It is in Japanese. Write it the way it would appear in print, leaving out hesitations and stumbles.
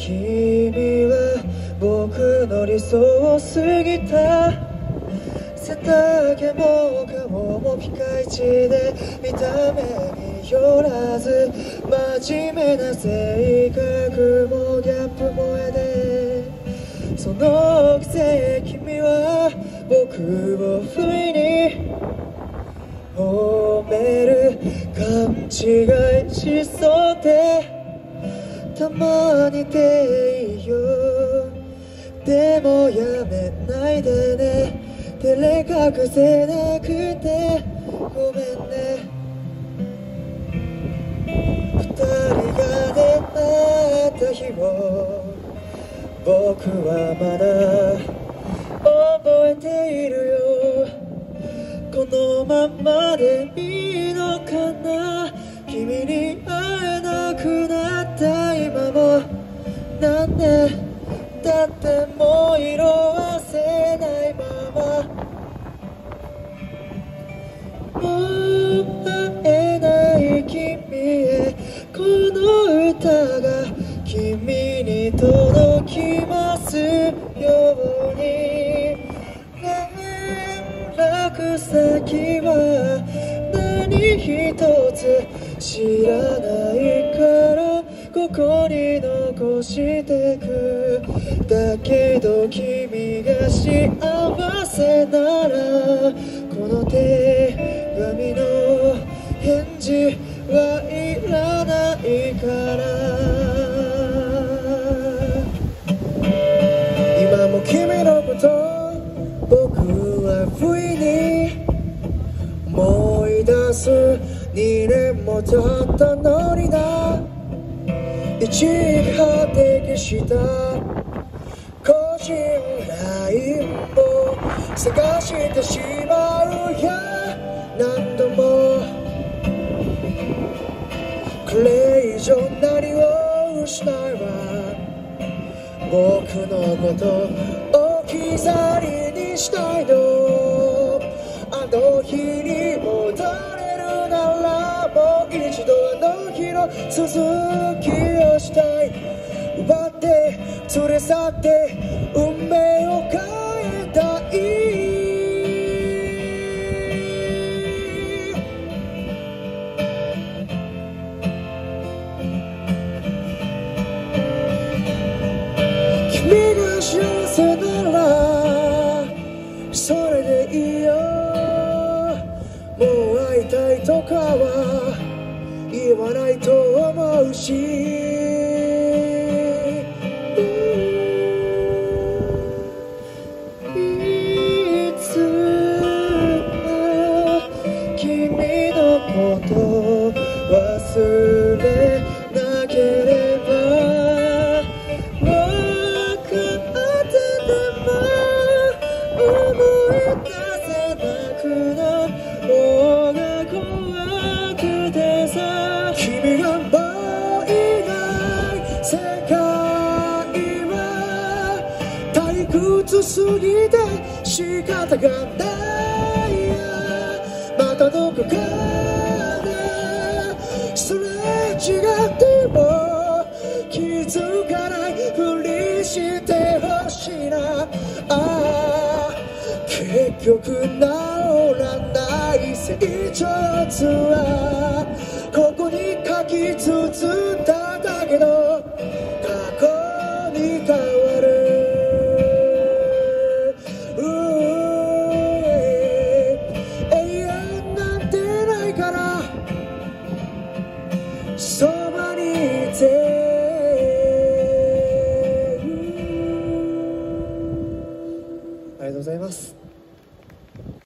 君は僕の理想を過ぎた。背丈も顔もピカイチで見た目によらず、真面目な性格もギャップ萌えで、そのくせ君は僕を不意に褒める。勘違いしそうでたまにでいいよ。でもやめないでね、照れ隠せなくてごめんね。二人が出会った日を僕はまだ覚えているよ。このままでいいのかな。君に会えなくなった今も、なんでだってもう色あせないまま、もう会えない君へこの歌が君に届きますように。連絡先は何一つ知らないからここに残してく。だけど君が幸せならこの手紙の返事はいらないから。今も君のこと僕は不意に思い出す。2年も経ったのにな。一時破敵した個人 LINE を探してしまうや何度も。これ以上何を失えば僕のこと置き去りにしたいの。あの日に戻れるならもう一度あの日の続きをしたい。奪って連れ去って運命を変えたい。君が幸せならそれでいいよ。もう会いたいとかは言わないと思うし、いつか君のこと忘れなければ分かってても思い出せなくなる方が怖くてさ。君がもういない世界は退屈すぎて仕方がないや。またどこかですれ違っても気づかないふりしてほしいな。ああ結局治らない成長図はここに書き綴っただけど過去に変わる。永遠なんてないから。そう